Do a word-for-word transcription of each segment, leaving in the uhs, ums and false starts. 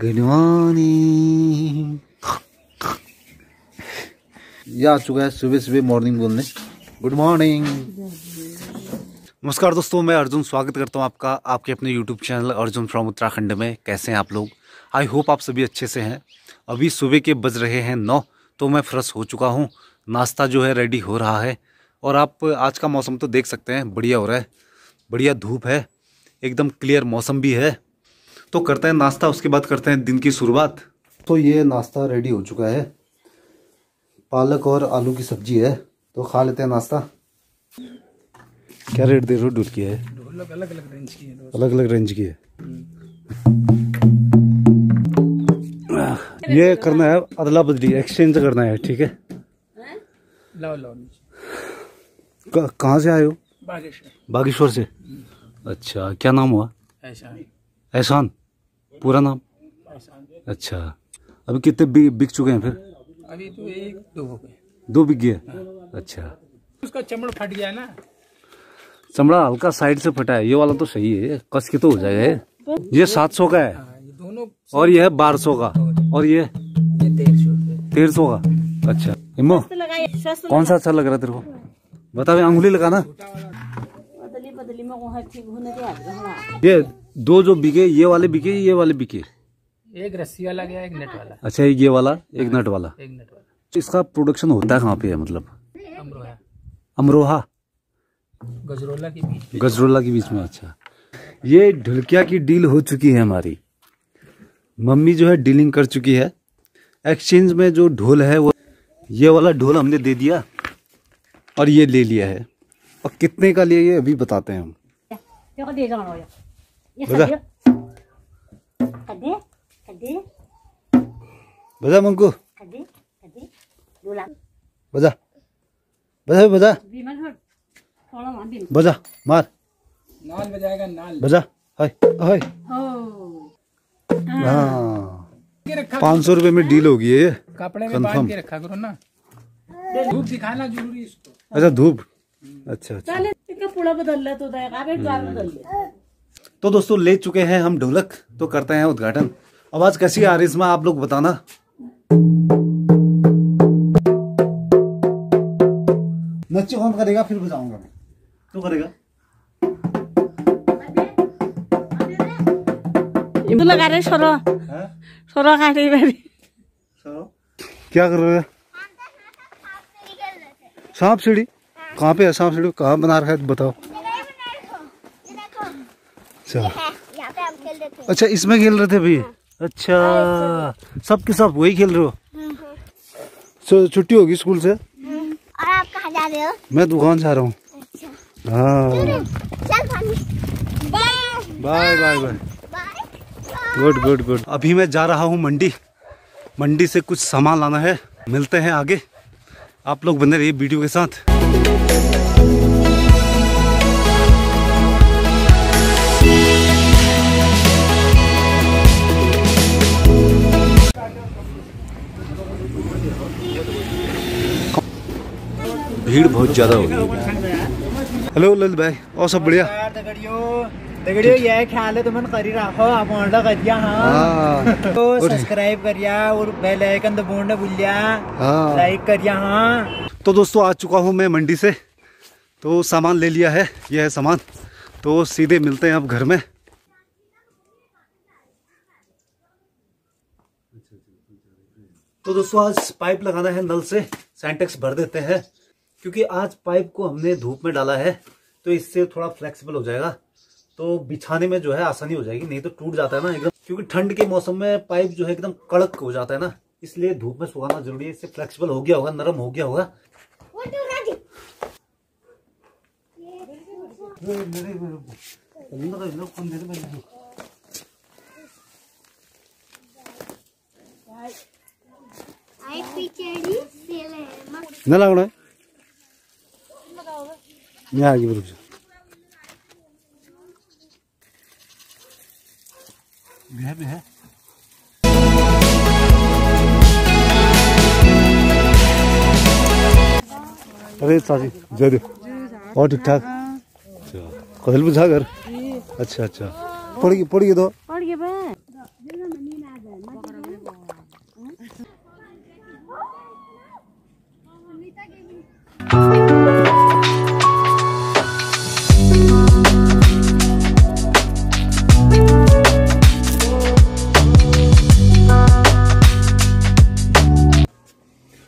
Good morning. ये आ चुका है सुबह सुबह मॉर्निंग बोलने। Good morning. नमस्कार दोस्तों, मैं अर्जुन स्वागत करता हूँ आपका आपके अपने YouTube channel Arjun from Uttarakhand में। कैसे हैं आप लोग? आई होप आप सभी अच्छे से हैं। अभी सुबह के बज रहे हैं नौ, तो मैं फ्रेश हो चुका हूँ। नाश्ता जो है रेडी हो रहा है और आप आज का मौसम तो देख सकते हैं, बढ़िया हो रहा है, बढ़िया धूप है, एकदम क्लियर मौसम भी है। तो करते हैं नाश्ता, उसके बाद करते हैं दिन की शुरुआत। तो ये नाश्ता रेडी हो चुका है, पालक और आलू की सब्जी है, तो खा लेते हैं नाश्ता। क्या रेट दे रहे हो ढोल की है? ढोलक अलग अलग रेंज की है। अलग अलग रेंज की है। ये करना है अदला बदली, एक्सचेंज करना है, ठीक है। लो लो। कहाँ से आए हो? बागेश्वर। बागेश्वर से। अच्छा, क्या नाम हुआ? एहसान। एहसान, पूरा नाम? अच्छा, अभी कितने बिक चुके हैं फिर? अभी तो एक दो हो गए। दो बिक गए? अच्छा। उसका चमड़ा फट गया ना। चमड़ा हल्का साइड से फटा है, ये वाला तो सही है, कस के तो हो जाएगा ये। ये सात सौ का है। ये दोनों। और ये है बारह सौ का, और ये तेरह सौ तेरह सौ का। अच्छा इम्मो, कौन सा अच्छा लग रहा है तेरे को? बता, अंगुली लगाना। ये दो जो बिके, ये वाले बिके, ये वाले बिके? एक रस्सी वाला गया, एक नेट वाला। अच्छा, एक ये वाला, एक नट वाला। एक नट वाला। इसका प्रोडक्शन होता है कहाँ पे है? मतलब अमरोहा। अमरोहा, गजरोला के बीच। गजरोला के बीच में। अच्छा, ये ढुलकिया की डील हो चुकी है हमारी। मम्मी जो है डीलिंग कर चुकी है। एक्सचेंज में जो ढोल है वो ये वाला ढोल हमने दे दिया और ये ले लिया है। और कितने का लिया ये अभी बताते हैं हम। बजा बजा मंकू, बजा बजा बजा बजा, मार नाल बजाएगा, नाल बजा। हाय हाय। हाँ, पाँच सौ रुपए में डील होगी ये। कपड़े में बांध के रखा करो ना, धूप दिखाना जरूरी इसको। अच्छा, धूप। अच्छा अच्छा। तो दोस्तों ले चुके हैं हम ढोलक, तो करते हैं उद्घाटन। आवाज कैसी आ रही है इसमें आप लोग बताना। नच्चे कौन करेगा? फिर बजाऊंगा मैं, तू करेगा? लगा रहे सोरो सोरो काटी बेरी। क्या कर रहे हो? सांप सीढ़ी कहाँ पे है? सांप सीढ़ी कहाँ बना रखा है बताओ। अच्छा अच्छा, इसमें खेल रहे थे भी? अच्छा, सब के सब वही खेल रहे हो? छुट्टी होगी स्कूल से? और आप कहाँ जा रहे हो? मैं दुकान जा रहा हूँ। हाँ, bye bye bye. Good good good. अभी मैं जा रहा हूँ मंडी। मंडी से कुछ सामान लाना है, मिलते हैं आगे। आप लोग बने रहिए वीडियो के साथ। भीड़ बहुत ज्यादा होगी। हेलो ललित भाई, और सब बढ़िया? दगड़ियों ये ख्याल है तुम करी रखो, आप ऑर्डर कर दिया। हाँ, तो सब्सक्राइब करिया और बेल आइकन दबाना भूलिया, लाइक करिया। हाँ, तो दोस्तों आ चुका हूँ मैं मंडी से, तो सामान ले लिया है, ये है सामान। तो सीधे मिलते हैं अब घर में। तो दोस्तों आज पाइप लगाना है नल से, सेंटेक्स भर देते हैं, क्योंकि आज पाइप को हमने धूप में डाला है, तो इससे थोड़ा फ्लेक्सिबल हो जाएगा, तो बिछाने में जो है आसानी हो जाएगी। नहीं तो टूट जाता है ना एकदम, क्योंकि ठंड के मौसम में पाइप जो है एकदम कड़क हो जाता है ना, इसलिए धूप में सुखाना जरूरी है। इससे फ्लेक्सिबल हो गया होगा, नरम हो गया होगा। न लगना है यहाँ आगे रुक जा। है भी है। अरे चाची जय देव, और ठीक ठाक? कदल बुझा घर? अच्छा अच्छा, पड़ गई पड़ गई तो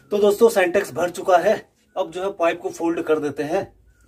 तो दोस्तों सेंटेक्स भर चुका है, अब जो है पाइप को फोल्ड कर देते हैं।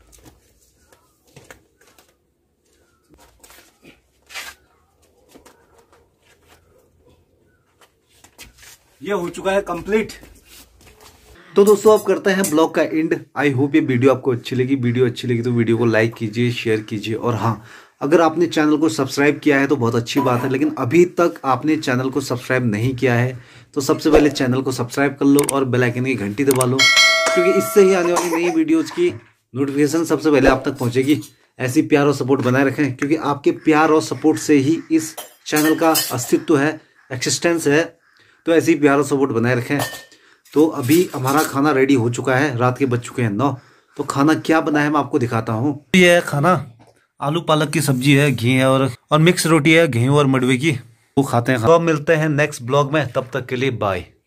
ये हो चुका है कंप्लीट। तो दोस्तों अब करते हैं ब्लॉग का एंड। आई होप ये वीडियो आपको अच्छी लगी। वीडियो अच्छी लगी तो वीडियो को लाइक कीजिए, शेयर कीजिए, और हाँ, अगर आपने चैनल को सब्सक्राइब किया है तो बहुत अच्छी बात है, लेकिन अभी तक आपने चैनल को सब्सक्राइब नहीं किया है तो सबसे पहले चैनल को सब्सक्राइब कर लो और बेल आइकन की घंटी दबा लो, क्योंकि इससे ही आने वाली नई वीडियोज़ की नोटिफिकेशन सबसे पहले आप तक पहुँचेगी। ऐसी प्यार और सपोर्ट बनाए रखें, क्योंकि आपके प्यार और सपोर्ट से ही इस चैनल का अस्तित्व है, एक्सिस्टेंस है। तो ऐसी प्यार और सपोर्ट बनाए रखें। तो अभी हमारा खाना रेडी हो चुका है, रात के बज चुके हैं नौ। तो खाना क्या बना है मैं आपको दिखाता हूँ। ये है खाना, आलू पालक की सब्जी है, घी है और और मिक्स रोटी है, गेहूं और मडवे की, वो खाते हैं। तो अब मिलते हैं नेक्स्ट ब्लॉग में, तब तक के लिए बाय।